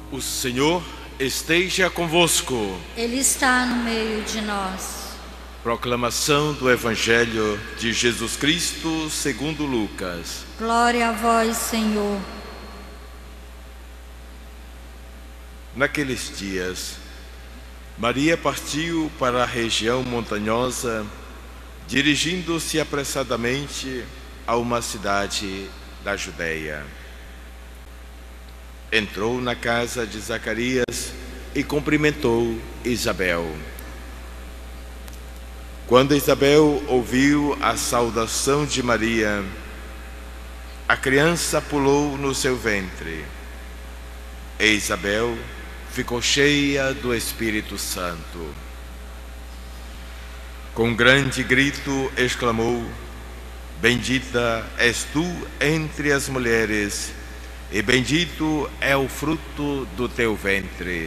O Senhor esteja convosco. Ele está no meio de nós. Proclamação do Evangelho de Jesus Cristo segundo Lucas. Glória a vós, Senhor. Naqueles dias, Maria partiu para a região montanhosa, dirigindo-se apressadamente a uma cidade da Judeia. Entrou na casa de Zacarias e cumprimentou Isabel. Quando Isabel ouviu a saudação de Maria, a criança pulou no seu ventre. E Isabel ficou cheia do Espírito Santo. Com grande grito exclamou: Bendita és tu entre as mulheres, e bendito é o fruto do teu ventre.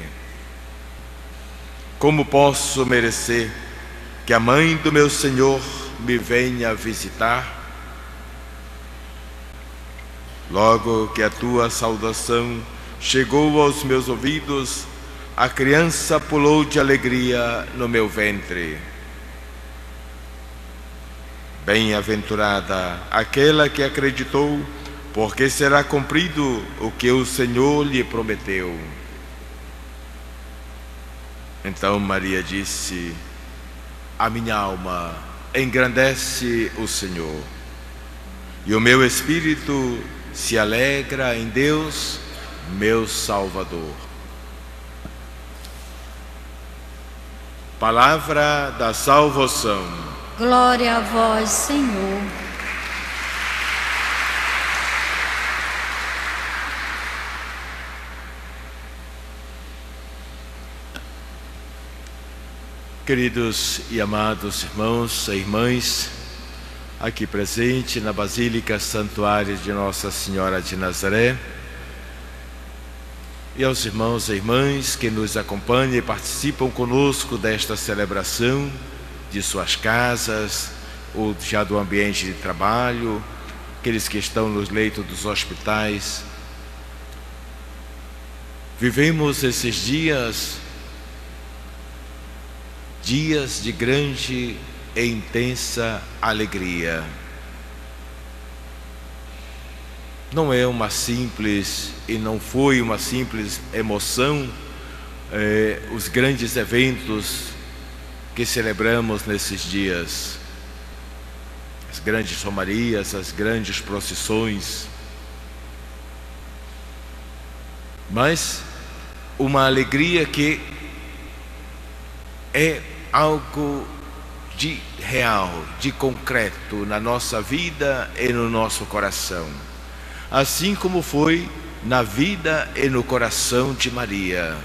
Como posso merecer que a mãe do meu Senhor me venha visitar? Logo que a tua saudação chegou aos meus ouvidos, a criança pulou de alegria no meu ventre. Bem-aventurada aquela que acreditou, porque será cumprido o que o Senhor lhe prometeu. Então Maria disse: A minha alma engrandece o Senhor, e o meu espírito se alegra em Deus, meu Salvador. Palavra da salvação. Glória a vós, Senhor. Queridos e amados irmãos e irmãs, aqui presente na Basílica Santuário de Nossa Senhora de Nazaré, e aos irmãos e irmãs que nos acompanham e participam conosco desta celebração, de suas casas, ou já do ambiente de trabalho, aqueles que estão nos leitos dos hospitais. Vivemos esses dias de grande e intensa alegria. Não é uma simples, e não foi uma simples emoção, os grandes eventos que celebramos nesses dias, as grandes romarias, as grandes procissões, mas uma alegria que é algo de real, de concreto na nossa vida e no nosso coração, assim como foi na vida e no coração de Maria.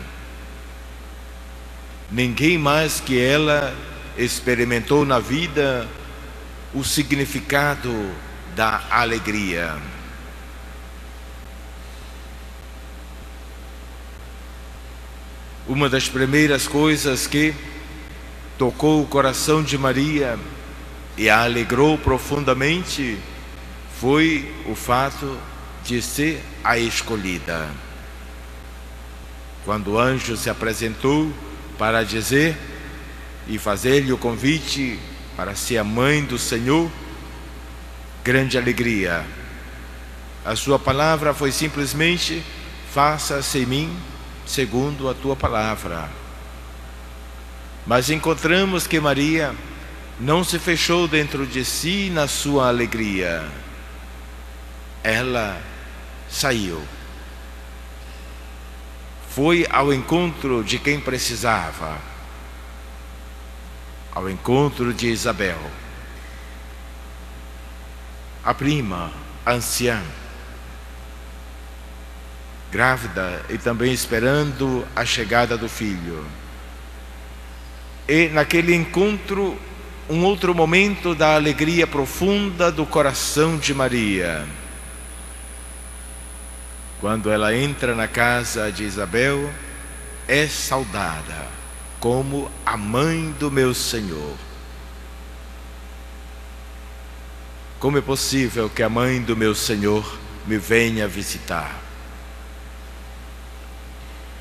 Ninguém mais que ela experimentou na vida o significado da alegria. Uma das primeiras coisas que tocou o coração de Maria e a alegrou profundamente foi o fato de ser a escolhida. Quando o anjo se apresentou para dizer e fazer-lhe o convite para ser a mãe do Senhor, grande alegria. A sua palavra foi simplesmente: faça-se em mim segundo a tua palavra. Mas encontramos que Maria não se fechou dentro de si na sua alegria. Ela saiu. Foi ao encontro de quem precisava, ao encontro de Isabel, a prima, a anciã, grávida e também esperando a chegada do filho. E naquele encontro, um outro momento da alegria profunda do coração de Maria. Quando ela entra na casa de Isabel, é saudada como a mãe do meu Senhor. Como é possível que a mãe do meu Senhor me venha visitar?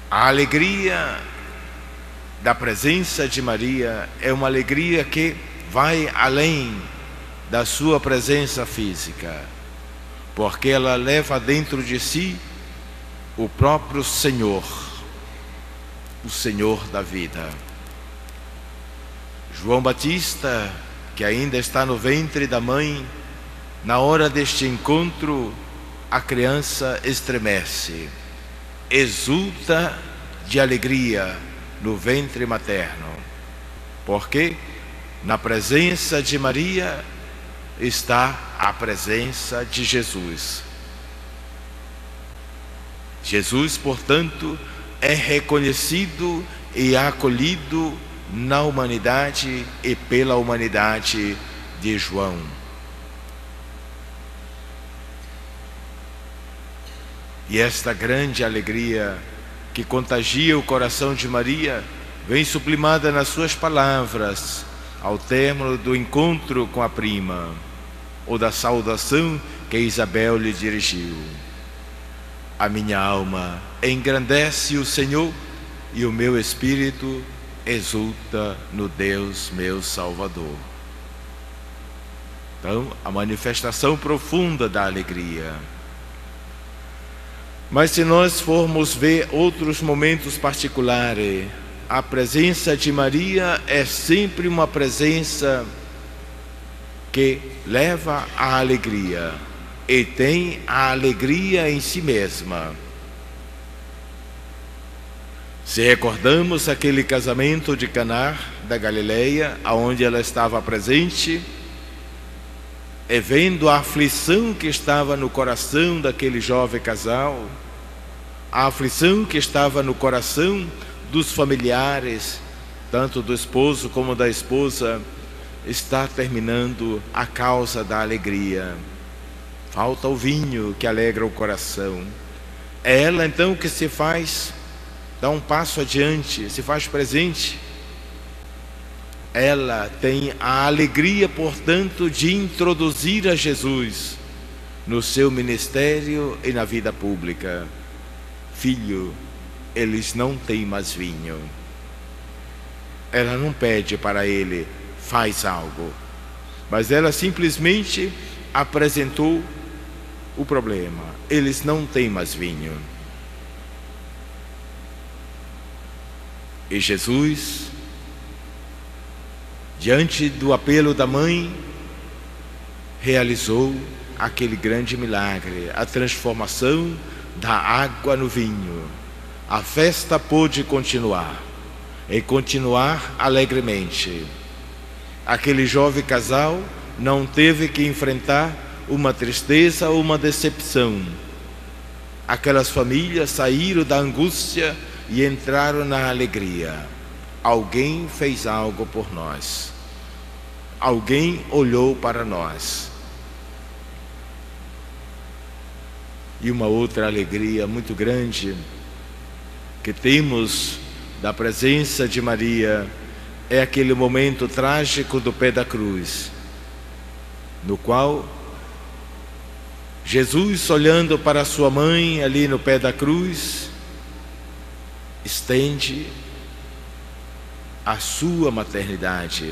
A alegria da presença de Maria é uma alegria que vai além da sua presença física, porque ela leva dentro de si o próprio Senhor, o Senhor da vida. João Batista, que ainda está no ventre da mãe, na hora deste encontro, a criança estremece, exulta de alegria no ventre materno, porque na presença de Maria está a presença de Jesus. Jesus, portanto, é reconhecido e acolhido na humanidade e pela humanidade de João. E esta grande alegria que contagia o coração de Maria vem sublimada nas suas palavras ao término do encontro com a prima, ou da saudação que Isabel lhe dirigiu. A minha alma engrandece o Senhor e o meu espírito exulta no Deus meu Salvador. Então, a manifestação profunda da alegria. Mas se nós formos ver outros momentos particulares, a presença de Maria é sempre uma presença que leva à alegria e tem a alegria em si mesma. Se recordamos aquele casamento de Caná da Galileia, aonde ela estava presente, e vendo a aflição que estava no coração daquele jovem casal, a aflição que estava no coração dos familiares, tanto do esposo como da esposa, está terminando a causa da alegria. Falta o vinho que alegra o coração. É ela então que se faz, dá um passo adiante, se faz presente. Ela tem a alegria, portanto, de introduzir a Jesus no seu ministério e na vida pública. Filho, eles não têm mais vinho. Ela não pede para ele, faz algo, mas ela simplesmente apresentou o problema. Eles não têm mais vinho. E Jesus, diante do apelo da mãe, realizou aquele grande milagre, a transformação da água no vinho. A festa pôde continuar, e continuar alegremente. Aquele jovem casal não teve que enfrentar uma tristeza ou uma decepção. Aquelas famílias saíram da angústia e entraram na alegria. Alguém fez algo por nós. Alguém olhou para nós. E uma outra alegria muito grande que temos da presença de Maria é aquele momento trágico do pé da cruz, no qual Jesus, olhando para sua mãe ali no pé da cruz, estende a sua maternidade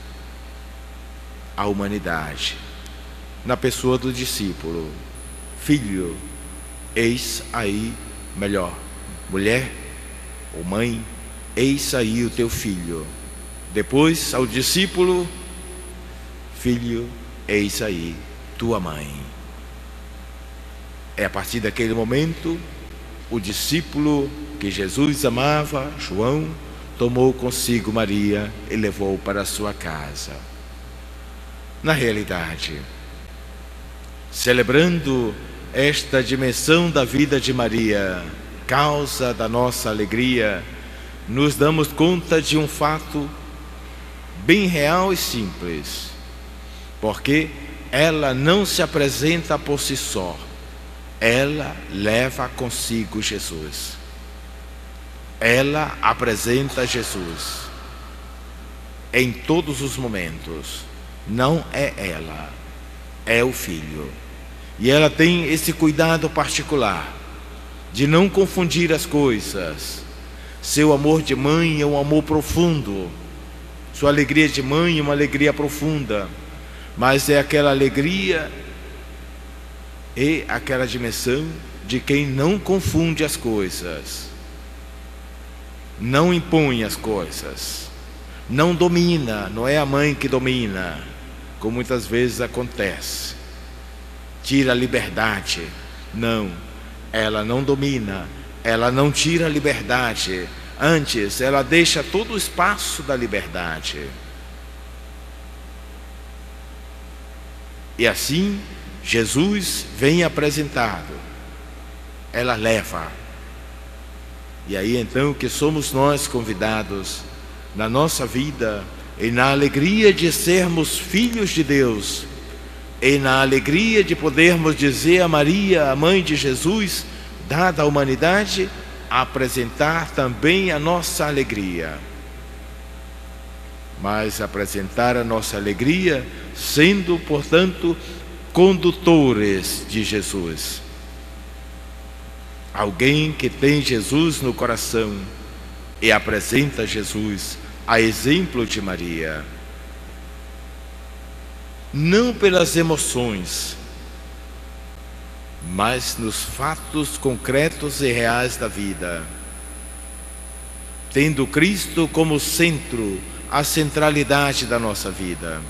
à humanidade, na pessoa do discípulo. Filho, eis aí, melhor, mulher ou mãe, eis aí o teu filho. Depois ao discípulo, filho, eis aí tua mãe. É a partir daquele momento, o discípulo que Jesus amava, João, tomou consigo Maria e levou para a sua casa. Na realidade, celebrando esta dimensão da vida de Maria, causa da nossa alegria, nos damos conta de um fato bem real e simples, porque ela não se apresenta por si só, ela leva consigo Jesus. Ela apresenta Jesus em todos os momentos. Não é ela, é o Filho. E ela tem esse cuidado particular de não confundir as coisas. Seu amor de mãe é um amor profundo, sua alegria de mãe é uma alegria profunda, mas é aquela alegria e aquela dimensão de quem não confunde as coisas, não impõe as coisas, não domina. Não é a mãe que domina, como muitas vezes acontece, tira a liberdade. Não, ela não domina, ela não tira a liberdade, antes ela deixa todo o espaço da liberdade. E assim Jesus vem apresentado, ela leva. E aí então que somos nós convidados na nossa vida, e na alegria de sermos filhos de Deus, e na alegria de podermos dizer a Maria, a mãe de Jesus, dada a humanidade, apresentar também a nossa alegria. Mas apresentar a nossa alegria sendo, portanto, condutores de Jesus. Alguém que tem Jesus no coração e apresenta Jesus, a exemplo de Maria. Não pelas emoções, mas nos fatos concretos e reais da vida, tendo Cristo como centro, a centralidade da nossa vida.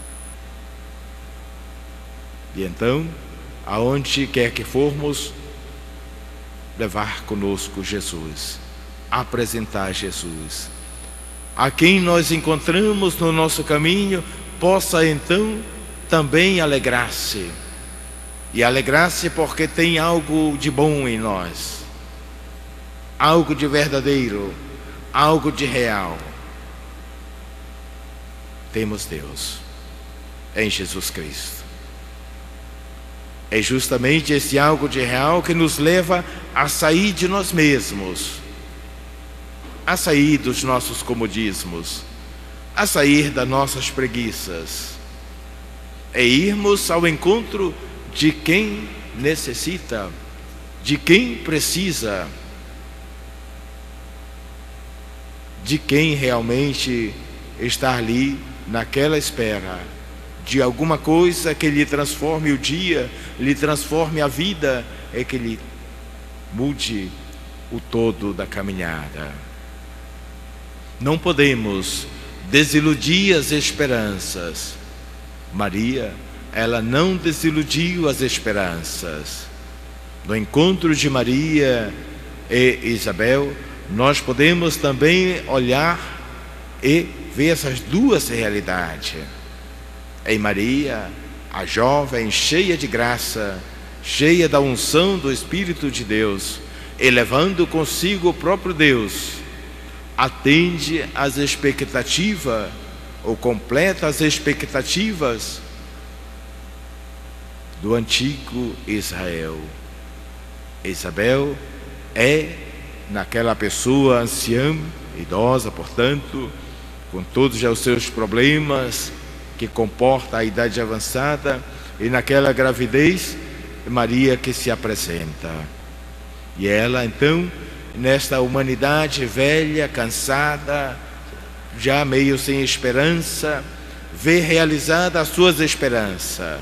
E então, aonde quer que formos, levar conosco Jesus, apresentar Jesus. A quem nós encontramos no nosso caminho, possa então também alegrar-se. E alegrar-se porque tem algo de bom em nós, algo de verdadeiro, algo de real. Temos Deus em Jesus Cristo. É justamente esse algo de real que nos leva a sair de nós mesmos, a sair dos nossos comodismos, a sair das nossas preguiças, e irmos ao encontro de quem necessita, de quem precisa, de quem realmente está ali naquela espera de alguma coisa que lhe transforme o dia, lhe transforme a vida, é que lhe mude o todo da caminhada. Não podemos desiludir as esperanças. Maria, ela não desiludiu as esperanças. No encontro de Maria e Isabel, nós podemos também olhar e ver essas duas realidades. Em Maria, a jovem cheia de graça, cheia da unção do Espírito de Deus, e levando consigo o próprio Deus, atende às expectativas, ou completa as expectativas do antigo Israel. Isabel é naquela pessoa anciã, idosa, portanto, com todos já os seus problemas, que comporta a idade avançada, e naquela gravidez, Maria que se apresenta. E ela então, nesta humanidade velha, cansada, já meio sem esperança, vê realizada as suas esperanças.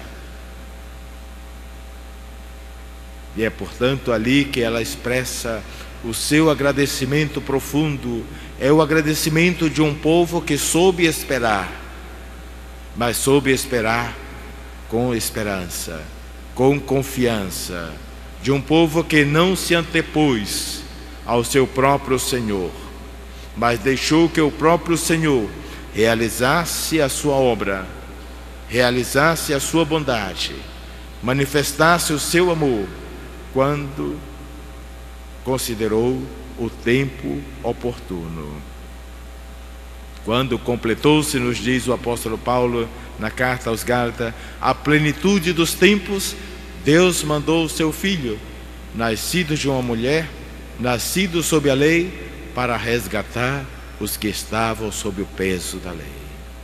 E é portanto ali que ela expressa o seu agradecimento profundo. É o agradecimento de um povo que soube esperar, mas soube esperar com esperança, com confiança, de um povo que não se antepôs ao seu próprio Senhor, mas deixou que o próprio Senhor realizasse a sua obra, realizasse a sua bondade, manifestasse o seu amor, quando considerou o tempo oportuno. Quando completou-se, nos diz o apóstolo Paulo na carta aos Gálatas, a plenitude dos tempos, Deus mandou o seu Filho, nascido de uma mulher, nascido sob a lei, para resgatar os que estavam sob o peso da lei.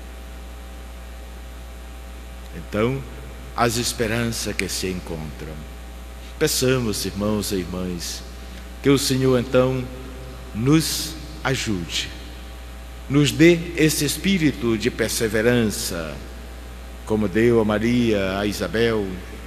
Então, as esperanças que se encontram. Peçamos, irmãos e irmãs, Que o Senhor então nos ajude, nos dê esse espírito de perseverança, como deu a Maria, a Isabel,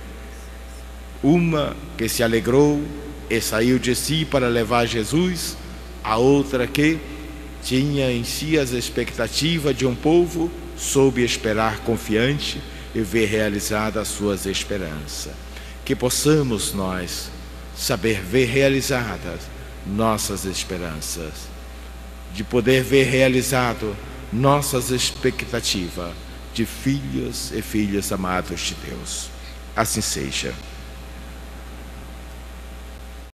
uma que se alegrou e saiu de si para levar Jesus, a outra que tinha em si as expectativas de um povo, soube esperar confiante e ver realizada as suas esperanças. Que possamos nós saber ver realizadas nossas esperanças, de poder ver realizado nossas expectativas de filhos e filhas amados de Deus. Assim seja.